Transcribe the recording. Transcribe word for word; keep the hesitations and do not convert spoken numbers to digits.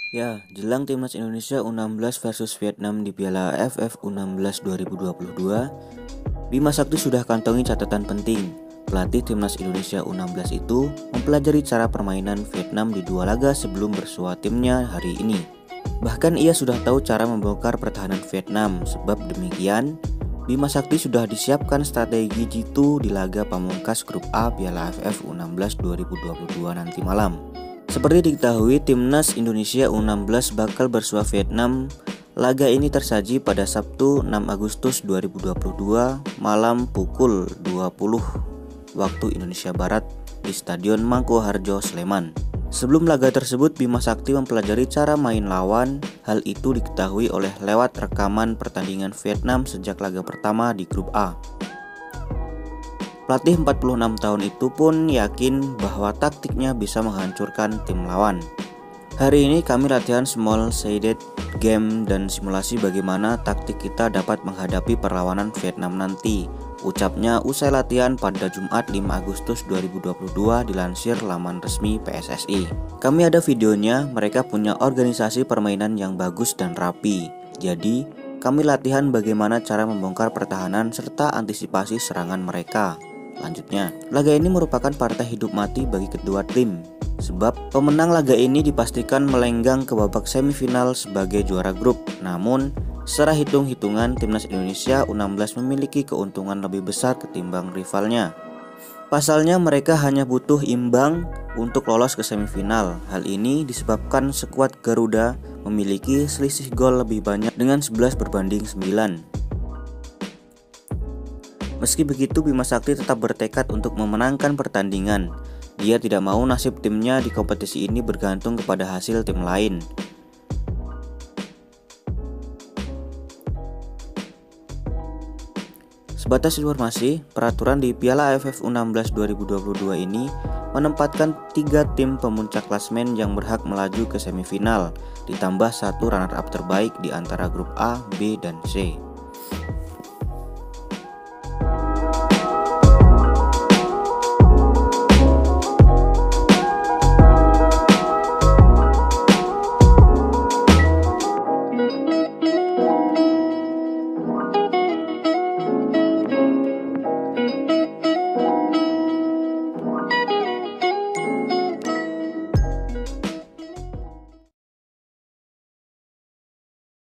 Ya, jelang timnas Indonesia U enam belas versus Vietnam di Piala A F F U enam belas dua ribu dua puluh dua, Bima Sakti sudah kantongi catatan penting. Pelatih timnas Indonesia U enam belas itu mempelajari cara permainan Vietnam di dua laga sebelum bersua timnya hari ini. Bahkan ia sudah tahu cara membongkar pertahanan Vietnam. Sebab demikian, Bima Sakti sudah disiapkan strategi jitu di laga pamungkas grup A Piala A F F U enam belas dua ribu dua puluh dua nanti malam. Seperti diketahui, timnas Indonesia U enam belas bakal bersua Vietnam. Laga ini tersaji pada Sabtu enam Agustus dua ribu dua puluh dua malam pukul dua puluh waktu Indonesia Barat di Stadion Mangkuharjo, Sleman. Sebelum laga tersebut, Bima Sakti mempelajari cara main lawan. Hal itu diketahui oleh lewat rekaman pertandingan Vietnam sejak laga pertama di grup A. Pelatih empat puluh enam tahun itu pun yakin bahwa taktiknya bisa menghancurkan tim lawan. Hari ini kami latihan small sided game dan simulasi bagaimana taktik kita dapat menghadapi perlawanan Vietnam nanti, ucapnya usai latihan pada Jumat lima Agustus dua ribu dua puluh dua dilansir laman resmi P S S I. Kami ada videonya, mereka punya organisasi permainan yang bagus dan rapi. Jadi, kami latihan bagaimana cara membongkar pertahanan serta antisipasi serangan mereka. Lanjutnya, laga ini merupakan partai hidup mati bagi kedua tim, sebab pemenang laga ini dipastikan melenggang ke babak semifinal sebagai juara grup. Namun, secara hitung-hitungan timnas Indonesia U enam belas memiliki keuntungan lebih besar ketimbang rivalnya. Pasalnya mereka hanya butuh imbang untuk lolos ke semifinal. Hal ini disebabkan skuad Garuda memiliki selisih gol lebih banyak dengan sebelas berbanding sembilan. Meski begitu, Bima Sakti tetap bertekad untuk memenangkan pertandingan. Dia tidak mau nasib timnya di kompetisi ini bergantung kepada hasil tim lain. Sebatas informasi, peraturan di Piala A F F U enam belas dua ribu dua puluh dua ini menempatkan tiga tim pemuncak klasemen yang berhak melaju ke semifinal, ditambah satu runner-up terbaik di antara grup A, B, dan C.